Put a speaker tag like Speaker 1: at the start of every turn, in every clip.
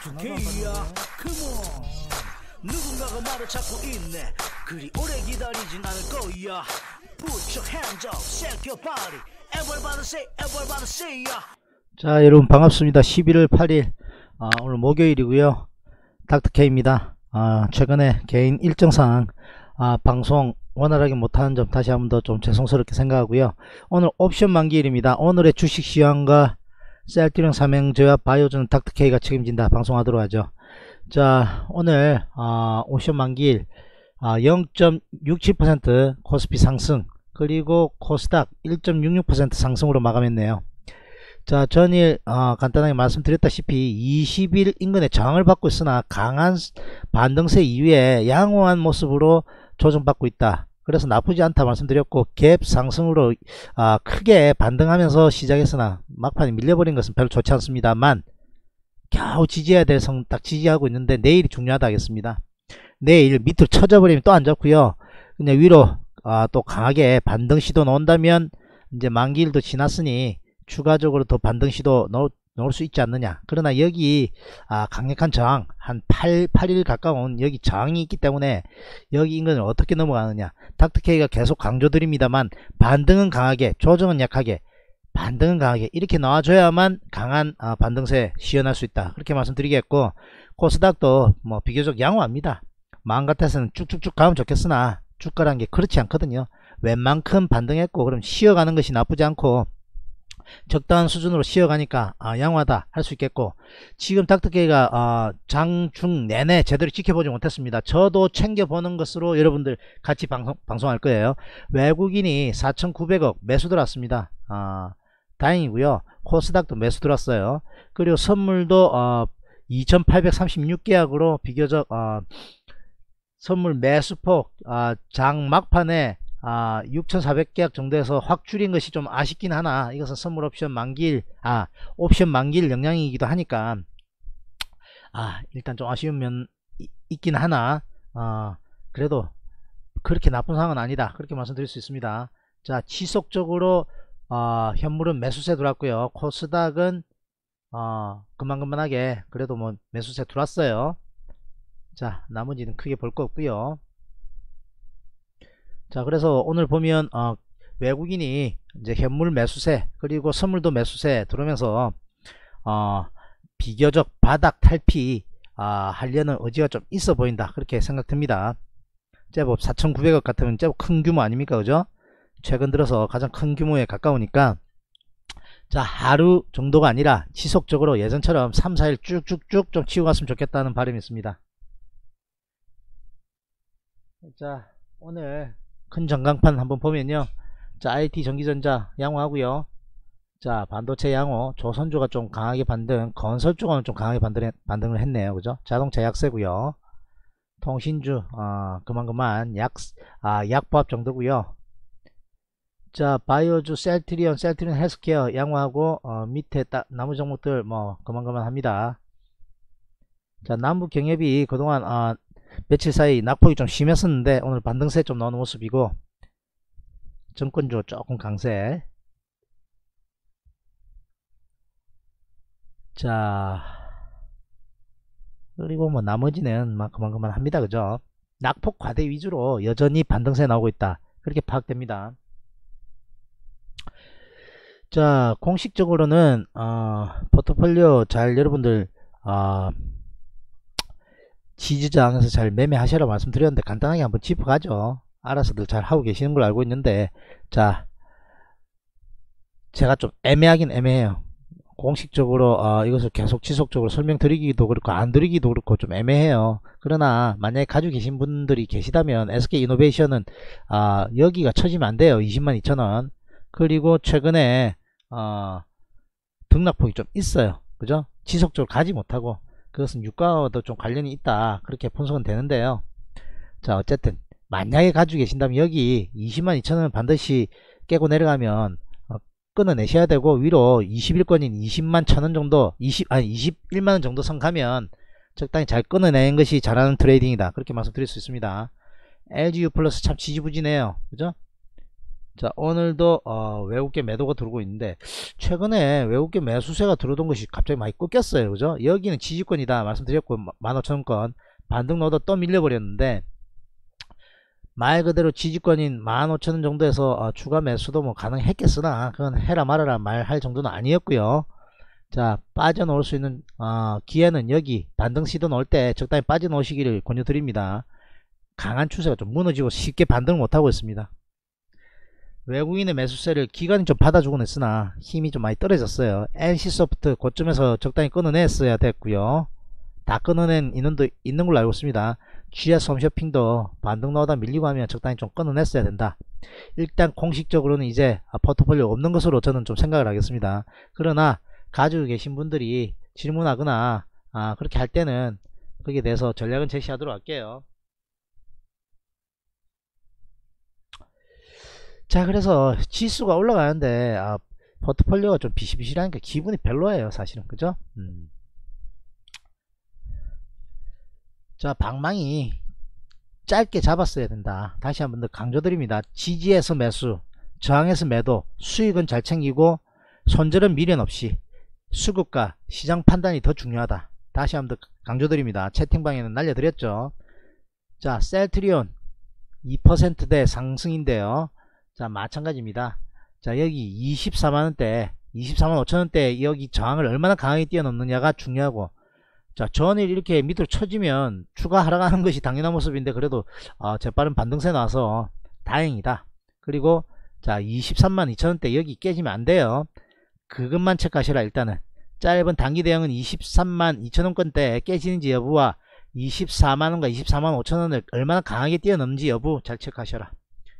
Speaker 1: 닥터케이야 컴온 누군가가 나를 찾고 있네 그리 오래 기다리진 않을 거야 Put your hands up, shake your body everybody say ya.
Speaker 2: 자, 여러분 반갑습니다. 11월 8일 오늘 목요일이고요. 닥터케이입니다. 최근에 개인 일정상 방송 원활하게 못하는 점 다시 한번 더 좀 죄송스럽게 생각하고요. 오늘 옵션 만기일입니다. 오늘의 주식 시황과 셀트리온 삼형제와 바이오주는 닥터케이가 책임진다 방송하도록 하죠. 자, 오늘 옵션 만기일 0.67% 코스피 상승, 그리고 코스닥 1.66% 상승으로 마감했네요. 자, 전일 간단하게 말씀드렸다시피 20일 인근의 저항을 받고 있으나 강한 반등세 이후에 양호한 모습으로 조정받고 있다. 그래서 나쁘지 않다 말씀드렸고, 갭 상승으로 크게 반등하면서 시작했으나 막판에 밀려버린 것은 별로 좋지 않습니다만 겨우 지지해야 될 성 딱 지지하고 있는데 내일이 중요하다 하겠습니다. 내일 밑으로 쳐져버리면 또 안 좋고요. 그냥 위로 또 강하게 반등 시도 나온다면 이제 만기일도 지났으니 추가적으로 더 반등 시도 넣을 수 있지 않느냐. 그러나 여기 강력한 저항 한 8일 가까운 여기 저항이 있기 때문에 여기 인근을 어떻게 넘어가느냐. 닥터케이가 계속 강조드립니다만 반등은 강하게, 조정은 약하게, 반등은 강하게 이렇게 나와줘야만 강한 반등세 시연할 수 있다. 그렇게 말씀드리겠고, 코스닥도 뭐 비교적 양호합니다. 마음 같아서는 쭉쭉쭉 가면 좋겠으나 주가란 게 그렇지 않거든요. 웬만큼 반등했고 그럼 쉬어가는 것이 나쁘지 않고 적당한 수준으로 쉬어가니까 양호하다 할 수 있겠고, 지금 닥터케이가 장중 내내 제대로 지켜보지 못했습니다. 저도 챙겨보는 것으로 여러분들 같이 방송할 거예요. 외국인이 4,900억 매수 들어왔습니다. 다행이고요. 코스닥도 매수 들어왔어요. 그리고 선물도 2,836계약으로 비교적 선물 매수폭 장 막판에 6,400계약 정도에서 확 줄인 것이 좀 아쉽긴 하나, 이것은 선물 옵션 만기일 옵션 만기일 영향이기도 하니까 일단 좀 아쉬운 면 있긴 하나, 그래도 그렇게 나쁜 상황은 아니다, 그렇게 말씀드릴 수 있습니다. 자, 지속적으로 현물은 매수세 들어왔고요. 코스닥은 그만하게 그래도 뭐 매수세 들어왔어요. 자, 나머지는 크게 볼 거 없고요. 자, 그래서 오늘 보면 외국인이 이제 현물 매수세 그리고 선물도 매수세 들어오면서 비교적 바닥 탈피 하려는 의지가 좀 있어 보인다, 그렇게 생각됩니다. 제법 4,900억 같으면 제법 큰 규모 아닙니까, 그죠? 최근 들어서 가장 큰 규모에 가까우니까, 자, 하루 정도가 아니라 지속적으로 예전처럼 3, 4일 쭉쭉쭉 좀 치고 갔으면 좋겠다는 바람이 있습니다. 자, 오늘 큰 전강판 한번 보면요. 자, IT 전기전자 양호하고요. 자, 반도체 양호, 조선주가 좀 강하게 반등, 건설 쪽은 좀 강하게 반등을 했네요, 그죠? 자동차 약세고요. 통신주 그만 약보합 정도고요. 자, 바이오주, 셀트리온 헬스케어 양호하고 밑에 나머지 종목들 뭐 그만 합니다. 자, 남북경협이 그동안 며칠 사이 낙폭이 좀 심했었는데 오늘 반등세 좀 나오는 모습이고, 정권주 조금 강세. 자, 그리고 뭐 나머지는 막 그만 합니다, 그죠? 낙폭 과대 위주로 여전히 반등세 나오고 있다, 그렇게 파악됩니다. 자, 공식적으로는 포트폴리오 잘 여러분들 지지저항에서 잘 매매하시라고 말씀드렸는데 간단하게 한번 짚어가죠. 알아서들 잘 하고 계시는 걸 알고 있는데, 자, 제가 좀 애매하긴 애매해요. 공식적으로 이것을 계속 지속적으로 설명드리기도 그렇고 안 드리기도 그렇고 좀 애매해요. 그러나 만약에 가지고 계신 분들이 계시다면 SK이노베이션은 여기가 쳐지면 안 돼요. 202,000원. 그리고 최근에 등락폭이 좀 있어요, 그죠? 지속적으로 가지 못하고, 그것은 유가와도 좀 관련이 있다, 그렇게 분석은 되는데요. 자, 어쨌든 만약에 가지고 계신다면 여기 202,000원 반드시 깨고 내려가면 끊어내셔야 되고, 위로 21권인 201,000원 정도 21만원 정도 선 가면 적당히 잘 끊어내는 것이 잘하는 트레이딩이다, 그렇게 말씀드릴 수 있습니다. LGU 플러스 참 지지부진해요, 그죠? 자, 오늘도 외국계 매도가 들어오고 있는데 최근에 외국계 매수세가 들어오던 것이 갑자기 많이 꺾였어요. 그죠? 여기는 지지권이다 말씀드렸고 15,000건 반등 넣어도 또 밀려버렸는데 말 그대로 지지권인 15,000원 정도에서 추가 매수도 뭐 가능했겠으나 그건 해라 말아라 말할 정도는 아니었고요. 자, 빠져나올 수 있는 기회는 여기 반등 시도 넣을 때 적당히 빠져나오시기를 권유드립니다. 강한 추세가 좀 무너지고 쉽게 반등을 못하고 있습니다. 외국인의 매수세를 기관이 좀 받아주곤 했으나 힘이 좀 많이 떨어졌어요. NC소프트 고점에서 적당히 끊어냈어야 됐고요. 다 끊어낸 인원도 있는 걸로 알고 있습니다. GS 홈쇼핑도 반등 나오다 밀리고 하면 적당히 좀 끊어냈어야 된다. 일단 공식적으로는 이제 포트폴리오 없는 것으로 저는 좀 생각을 하겠습니다. 그러나 가지고 계신 분들이 질문하거나 그렇게 할 때는 거기에 대해서 전략은 제시하도록 할게요. 자, 그래서 지수가 올라가는데 포트폴리오가 좀 비실비실하니까 기분이 별로예요 사실은. 그죠? 자, 방망이 짧게 잡았어야 된다. 다시 한번 더 강조드립니다. 지지에서 매수, 저항에서 매도, 수익은 잘 챙기고 손절은 미련 없이 수급과 시장 판단이 더 중요하다. 다시 한번 더 강조드립니다. 채팅방에는 날려드렸죠. 자, 셀트리온 2%대 상승인데요. 자, 마찬가지입니다. 자, 여기 24만원대 24만 5천원대 여기 저항을 얼마나 강하게 뛰어넘느냐가 중요하고, 자, 전일 이렇게 밑으로 쳐지면 추가 하락하는 것이 당연한 모습인데 그래도 재빠른 반등세 나와서 다행이다. 그리고 자, 23만 2천원대 여기 깨지면 안 돼요. 그것만 체크하시라. 일단은 짧은 단기 대응은 23만 2천원권대 깨지는지 여부와 24만원과 24만 5천원을 얼마나 강하게 뛰어넘는지 여부 잘 체크하셔라.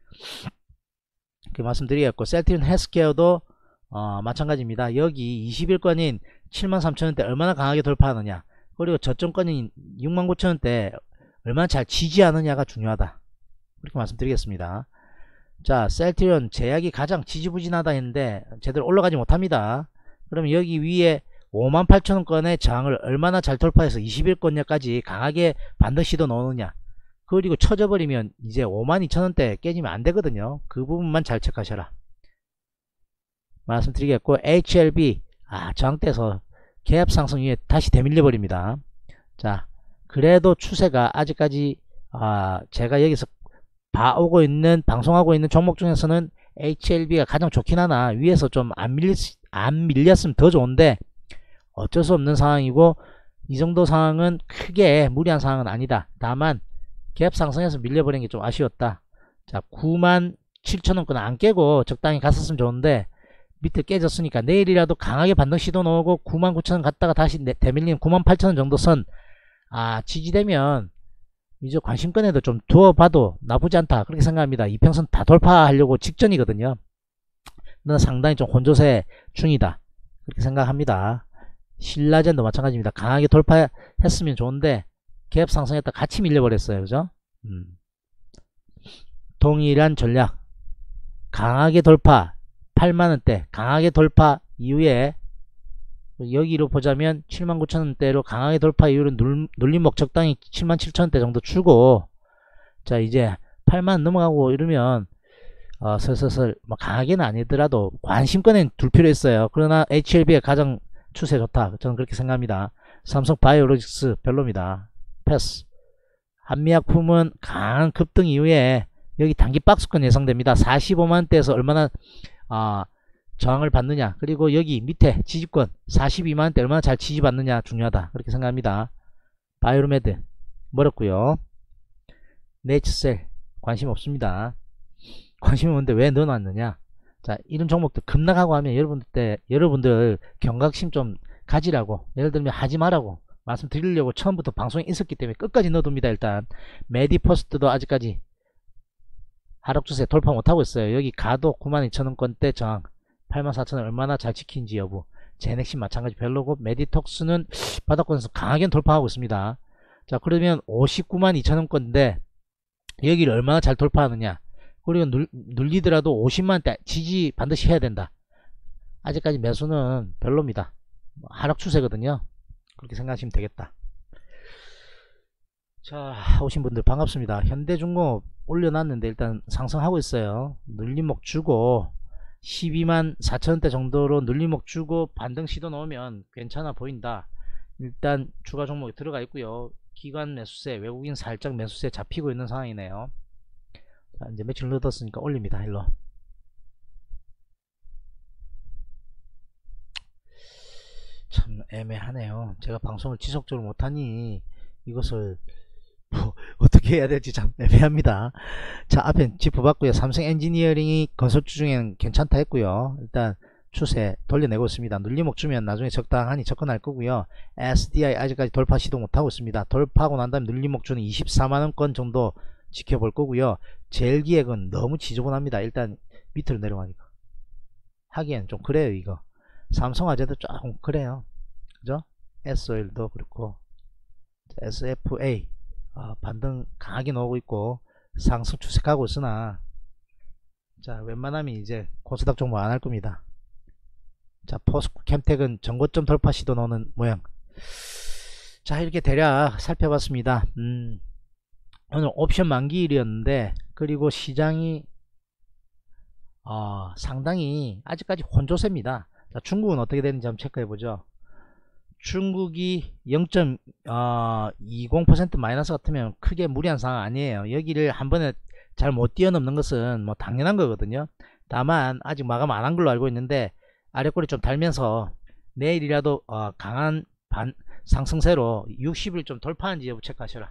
Speaker 2: 그 말씀드리겠고, 셀트리온 헬스케어도 마찬가지입니다. 여기 21권인 73,000원대 얼마나 강하게 돌파하느냐, 그리고 저점권인 69,000원대 얼마나 잘 지지하느냐가 중요하다. 그렇게 말씀드리겠습니다. 자, 셀트리온 제약이 가장 지지부진하다 했는데 제대로 올라가지 못합니다. 그러면 여기 위에 58,000원권의 저항을 얼마나 잘 돌파해서 21권역까지 강하게 반등 시도 넣느냐, 그리고 쳐져버리면 이제 52,000원대 깨지면 안되거든요. 그 부분만 잘 체크하셔라 말씀드리겠고, HLB 저항대에서 갭 상승 위에 다시 대밀려 버립니다. 자, 그래도 추세가 아직까지 제가 여기서 봐오고 있는 방송하고 있는 종목 중에서는 HLB가 가장 좋긴 하나 위에서 좀 안 밀렸으면 더 좋은데 어쩔 수 없는 상황이고, 이 정도 상황은 크게 무리한 상황은 아니다. 다만 갭 상승해서 밀려버린 게 좀 아쉬웠다. 자, 97,000원권 안 깨고 적당히 갔었으면 좋은데 밑에 깨졌으니까 내일이라도 강하게 반등 시도 나오고 99,000원 갔다가 다시 대밀리는 98,000원 정도 선 지지되면 이제 관심권에도 좀 두어봐도 나쁘지 않다. 그렇게 생각합니다. 이평선 다 돌파하려고 직전이거든요. 는 상당히 좀 혼조세 중이다. 그렇게 생각합니다. 신라젠도 마찬가지입니다. 강하게 돌파했으면 좋은데 갭 상승했다 같이 밀려버렸어요. 그죠? 동일한 전략, 강하게 돌파 8만원대 강하게 돌파 이후에 여기로 보자면 79,000원대로 강하게 돌파 이후로 눌림목 적당히 77,000원대 정도 주고, 자, 이제 8만 넘어가고 이러면 슬슬 뭐 강하게는 아니더라도 관심권엔 둘 필요 있어요. 그러나 HLB가 가장 추세 좋다. 저는 그렇게 생각합니다. 삼성바이오로직스 별로입니다. 패스. 한미약품은 강한 급등 이후에 여기 단기 박스권 예상됩니다. 45만원대에서 얼마나 저항을 받느냐, 그리고 여기 밑에 지지권 42만원대 얼마나 잘 지지받느냐 중요하다. 그렇게 생각합니다. 바이오메드 멀었고요. 네이처셀 관심 없습니다. 관심이 없는데 왜 넣어놨느냐. 자, 이런 종목들 급락하고 하면 여러분들 경각심 좀 가지라고, 예를 들면 하지 말라고 말씀드리려고 처음부터 방송에 있었기 때문에 끝까지 넣어둡니다. 일단 메디퍼스트도 아직까지 하락추세 돌파 못하고 있어요. 여기 가도 92,000원권대 저항 84,000원 얼마나 잘 지키는지 여부. 제넥신 마찬가지 별로고, 메디톡스는 바닥권에서 강하게 돌파하고 있습니다. 자, 그러면 592,000원권인데 여기를 얼마나 잘 돌파하느냐, 그리고 눌리더라도 50만원대 지지 반드시 해야 된다. 아직까지 매수는 별로입니다. 하락 추세거든요. 그렇게 생각하시면 되겠다. 자, 오신 분들 반갑습니다. 현대중공업 올려놨는데 일단 상승하고 있어요. 눌림목 주고 12만 4천원대 정도로 눌림목 주고 반등 시도 넣으면 괜찮아 보인다. 일단 추가 종목이 들어가 있고요. 기관 매수세, 외국인 살짝 매수세 잡히고 있는 상황이네요. 자, 이제 며칠 늦었으니까 올립니다. 일로. 참 애매하네요. 제가 방송을 지속적으로 못하니 이것을 뭐 어떻게 해야 될지 참 애매합니다. 자, 앞에 짚어봤고요. 삼성 엔지니어링이 건설주 중에는 괜찮다 했고요. 일단 추세 돌려내고 있습니다. 눌림목 주면 나중에 적당하니 접근할 거고요. SDI 아직까지 돌파 시도 못하고 있습니다. 돌파하고 난 다음에 눌림목 주는 24만원권 정도 지켜볼 거고요. 젤기획은 너무 지저분합니다. 일단 밑으로 내려가니까 하기엔 좀 그래요. 이거 삼성화재도 조금 그래요. 그죠? SOL도 그렇고 SFA 반등 강하게 나오고 있고 상승 추색하고 있으나 자, 웬만하면 이제 코스닥 종목 안 할 겁니다. 자, 포스코 캠텍은 전고점 돌파 시도 나오는 모양. 자, 이렇게 대략 살펴봤습니다. 오늘 옵션 만기일이었는데 그리고 시장이 상당히 아직까지 혼조세입니다. 자, 중국은 어떻게 되는지 한번 체크해보죠. 중국이 0.20% 마이너스 같으면 크게 무리한 상황 아니에요. 여기를 한 번에 잘 못 뛰어넘는 것은 뭐 당연한 거거든요. 다만 아직 마감 안 한 걸로 알고 있는데 아래꼬리 좀 달면서 내일이라도 강한 상승세로 60일 좀 돌파하는지 여부 체크하셔라.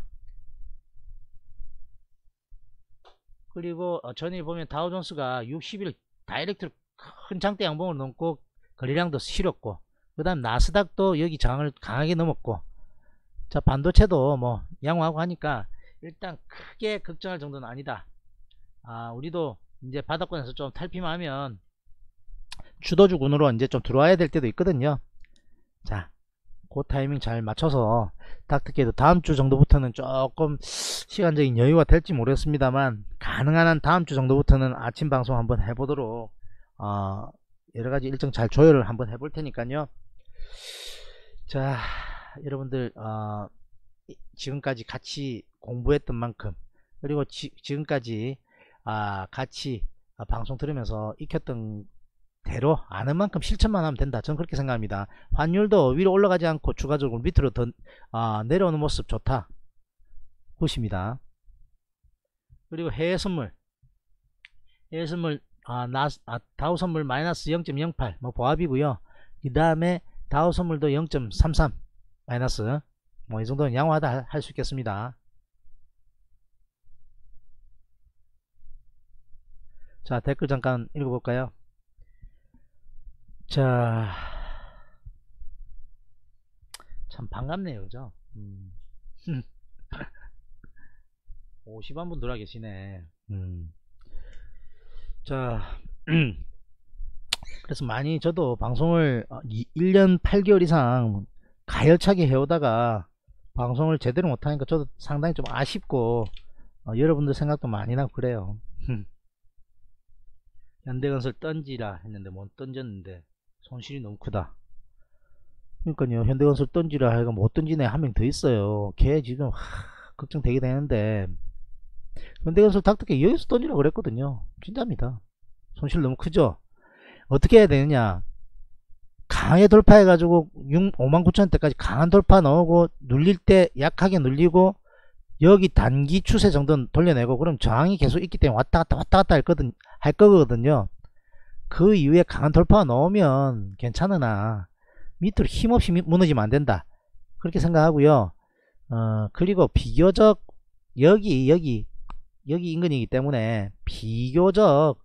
Speaker 2: 그리고 전일 보면 다우존스가 60일 다이렉트로 큰 장대 양봉을 넘고 거래량도 실었고, 그 다음 나스닥도 여기 저항을 강하게 넘었고, 자, 반도체도 뭐 양호하고 하니까 일단 크게 걱정할 정도는 아니다. 우리도 이제 바닥권에서 좀 탈피만 하면 주도주군으로 이제 좀 들어와야 될 때도 있거든요. 자, 그 타이밍 잘 맞춰서 딱 듣기에도 다음 주 정도부터는 조금 시간적인 여유가 될지 모르겠습니다만 가능한 한 다음 주 정도부터는 아침 방송 한번 해보도록 여러가지 일정 잘 조율을 한번 해볼 테니까요. 자, 여러분들 지금까지 같이 공부했던 만큼, 그리고 지금까지 같이 방송 들으면서 익혔던 대로 아는 만큼 실천만 하면 된다. 저는 그렇게 생각합니다. 환율도 위로 올라가지 않고 추가적으로 밑으로 더 내려오는 모습 좋다. 굿입니다. 그리고 해외 선물 다우 선물 마이너스 0.08 뭐 보합이고요. 그 다음에 다우 선물도 0.33 마이너스, 뭐 이 정도는 양호하다 할 수 있겠습니다. 자, 댓글 잠깐 읽어볼까요? 자, 참 반갑네요, 그죠? 50한 분 들어와 계시네. 자, 그래서 많이 저도 방송을 1년 8개월 이상 가열차게 해오다가 방송을 제대로 못하니까 저도 상당히 좀 아쉽고 여러분들 생각도 많이 나고 그래요. 현대건설 던지라 했는데 못 던졌는데 손실이 너무 크다. 그러니까요, 현대건설 던지라 해가 못 던지네 한 명 더 있어요. 걔 지금 걱정되게 되는데, 현대건설 닥터게 여기서 던지라 그랬거든요. 진짜입니다. 손실 너무 크죠. 어떻게 해야 되느냐, 강하게 돌파해 가지고 59,000원대까지 강한 돌파 넣고 눌릴 때 약하게 눌리고 여기 단기 추세 정도는 돌려내고, 그럼 저항이 계속 있기 때문에 왔다 갔다 할 거거든요. 그 이후에 강한 돌파가 나오면 괜찮으나 밑으로 힘없이 무너지면 안 된다, 그렇게 생각하고요. 그리고 비교적 여기 인근이기 때문에 비교적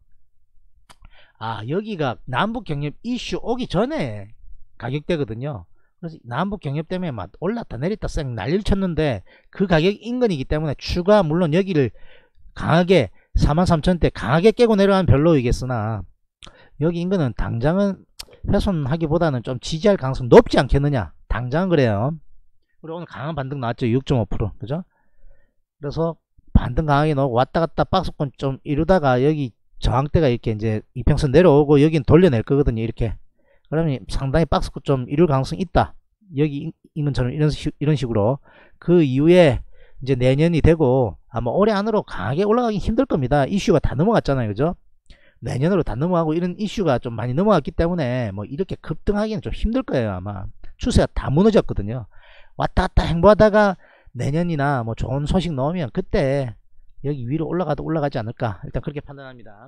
Speaker 2: 여기가 남북 경협 이슈 오기 전에 가격대거든요. 그래서 남북 경협 때문에 막 올랐다 내렸다 쌩 난리를 쳤는데 그 가격 인근이기 때문에 추가, 물론 여기를 강하게 43,000대 강하게 깨고 내려가면 별로이겠으나 여기 인근은 당장은 훼손하기보다는 좀 지지할 가능성이 높지 않겠느냐, 당장은 그래요. 그리고 오늘 강한 반등 나왔죠. 6.5%, 그죠? 그래서 반등 강하게 나오고 왔다 갔다 박스권 좀 이루다가 여기 저항대가 이렇게 이제 이평선 내려오고 여긴 돌려낼 거거든요. 이렇게. 그러면 상당히 박스권 좀 이룰 가능성이 있다. 여기 인근처럼 이런 식으로. 그 이후에 이제 내년이 되고 아마 올해 안으로 강하게 올라가기 힘들 겁니다. 이슈가 다 넘어갔잖아요. 그죠? 내년으로 다 넘어가고 이런 이슈가 좀 많이 넘어갔기 때문에 뭐 이렇게 급등하기는 좀 힘들 거예요. 아마 추세가 다 무너졌거든요. 왔다 갔다 행보하다가 내년이나 뭐 좋은 소식 나오면 그때 여기 위로 올라가도 올라가지 않을까, 일단 그렇게 판단합니다.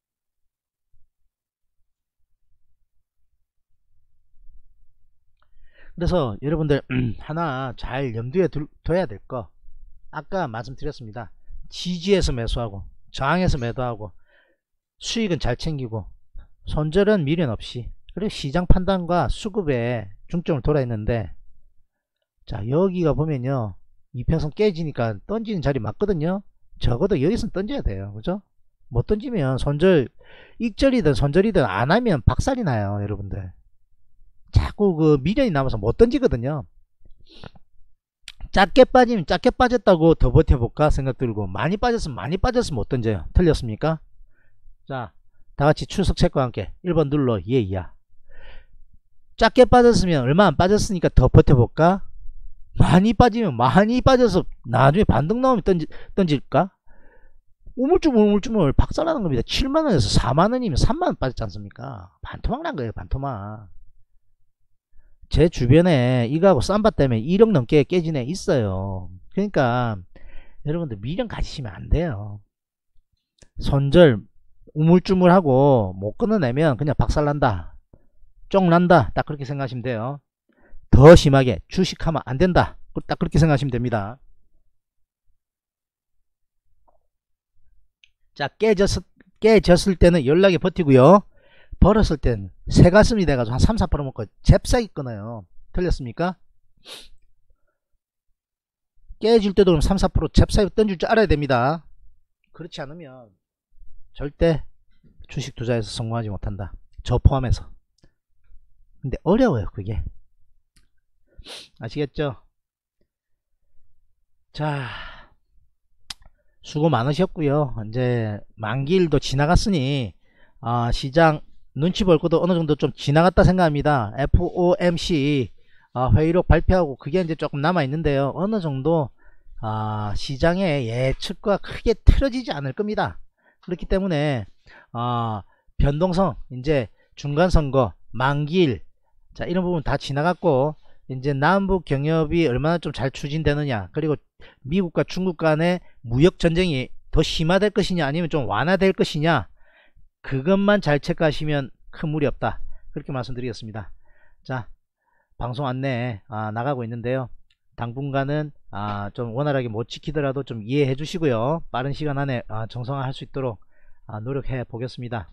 Speaker 2: 그래서 여러분들 하나 잘 염두에 둬야 될 거, 아까 말씀드렸습니다. 지지에서 매수하고 저항에서 매도하고 수익은 잘 챙기고 손절은 미련 없이, 그리고 시장 판단과 수급에 중점을 둬야 했는데, 자 여기가 보면요 이평선 깨지니까 던지는 자리 맞거든요. 적어도 여기서는 던져야 돼요. 그죠? 못 던지면 손절, 익절이든 손절이든 안 하면 박살이 나요. 여러분들 자꾸 그 미련이 남아서 못 던지거든요. 작게 빠지면 작게 빠졌다고 더 버텨볼까 생각 들고, 많이 빠졌으면 많이 빠져서 못 던져요. 틀렸습니까? 자 다같이 출석 체크와 함께 1번 눌러 예야. 작게 빠졌으면 얼마 안 빠졌으니까 더 버텨볼까? 많이 빠지면 많이 빠져서 나중에 반등 나오면 던질까? 우물쭈물 박살나는 겁니다. 7만원에서 4만원이면 3만원 빠졌지 않습니까? 반토막 난 거예요. 반토막. 제 주변에 이거하고 쌈바 때문에 1억 넘게 깨진 애 있어요. 그러니까 여러분들 미련 가지시면 안 돼요. 손절 우물쭈물하고 못 끊어내면 그냥 박살난다, 쫑난다, 딱 그렇게 생각하시면 돼요. 더 심하게 주식하면 안 된다, 딱 그렇게 생각하시면 됩니다. 자 깨졌을 때는 연락에 버티고요, 벌었을 땐 새가슴이 돼가지고 한 3-4% 먹고 잽싸게 끊어요. 틀렸습니까? 깨질 때도 그럼 3-4% 잽싸게 던질 줄 알아야 됩니다. 그렇지 않으면 절대 주식 투자에서 성공하지 못한다, 저 포함해서. 근데 어려워요 그게. 아시겠죠? 자 수고 많으셨고요. 이제 만기일도 지나갔으니 시장 눈치 볼 것도 어느 정도 좀 지나갔다 생각합니다. FOMC 회의록 발표하고 그게 이제 조금 남아 있는데요. 어느 정도 시장의 예측과 크게 틀어지지 않을 겁니다. 그렇기 때문에 변동성, 이제 중간선거, 만기일, 자 이런 부분 다 지나갔고, 이제 남북 경협이 얼마나 좀 잘 추진되느냐, 그리고 미국과 중국 간의 무역 전쟁이 더 심화될 것이냐 아니면 좀 완화될 것이냐, 그것만 잘 체크하시면 큰 무리 없다, 그렇게 말씀드리겠습니다. 자 방송 안내 나가고 있는데요. 당분간은 좀 원활하게 못 지키더라도 좀 이해해 주시고요. 빠른 시간 안에 정상화할 수 있도록 노력해 보겠습니다.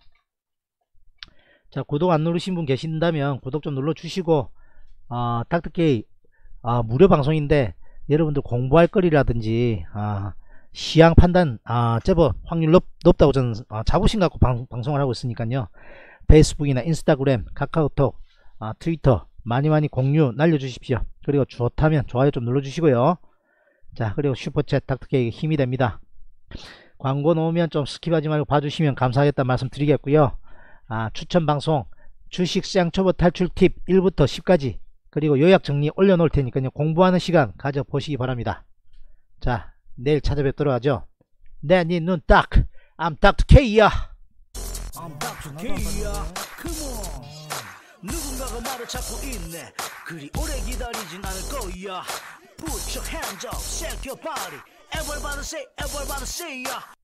Speaker 2: 자 구독 안 누르신 분 계신다면 구독 좀 눌러 주시고, 닥터케이 무료 방송인데 여러분들 공부할 거리라든지 시향 판단 제법 확률 높다고 저는 자부심 갖고 방송을 하고 있으니까요. 페이스북이나 인스타그램, 카카오톡, 트위터 많이 공유 날려주십시오. 그리고 좋다면 좋아요 좀 눌러주시고요. 자 그리고 슈퍼챗 닥터케이가 힘이 됩니다. 광고 나오면 좀 스킵하지 말고 봐주시면 감사하겠다 말씀 드리겠고요. 추천방송 주식시장 초보 탈출 팁 1부터 10까지 그리고 요약 정리 올려놓을 테니까요. 공부하는 시간 가져보시기 바랍니다. 자 내일 찾아뵙도록 하죠. 내 눈 딱 I'm Dr. K야.
Speaker 1: I'm Dr. K야. Come on. 누군가가 나를 찾고 있네. 그리 오래 기다리진 않을 거야. Put your hands up, shake your body. Everybody say, everybody say, yeah.